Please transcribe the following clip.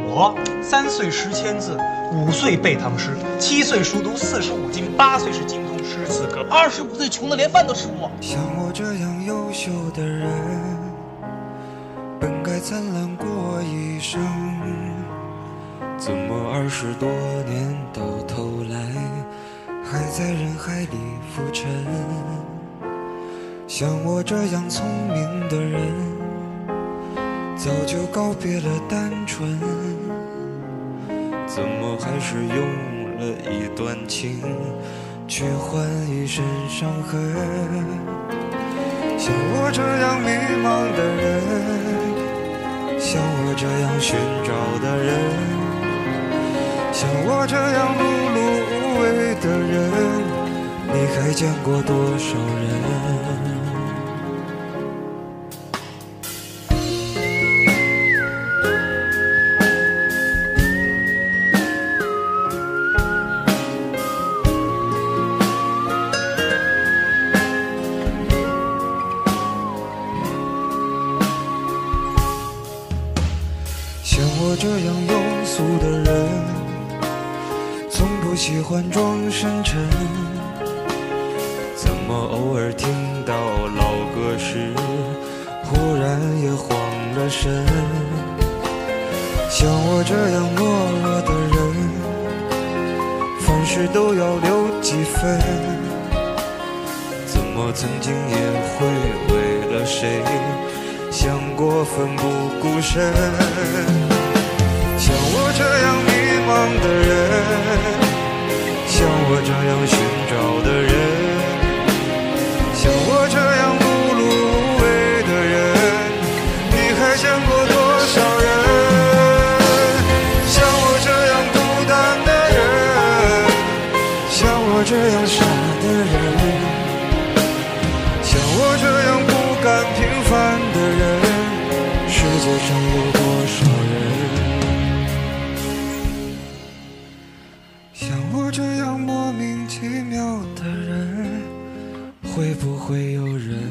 我3岁识千字，5岁背唐诗，7岁熟读45经，8岁是精通诗词歌，25岁穷得连饭都吃不饱。 像我这样优秀的人，本该灿烂过一生，怎么20多年到头来，还在人海里浮沉？像我这样聪明的人，早就告别了单纯，怎么还是用了一段情去换一身伤痕？像我这样迷茫的人，像我这样寻找的人，像我这样碌碌无为的人，你还见过多少人？像我这样庸俗的人，从不喜欢装深沉，怎么偶尔听到老歌时，忽然也慌了神？像我这样懦弱的人，凡事都要留几分，怎么曾经也会为了谁想过奋不顾身？像我这样迷茫的人，像我这样寻找的人，像我这样碌碌无为的人，你还见过多少人？像我这样孤单的人，像我这样傻的人，像我这样不甘平凡的人，世界上有多少人？像我这样莫名其妙的人，会不会有人？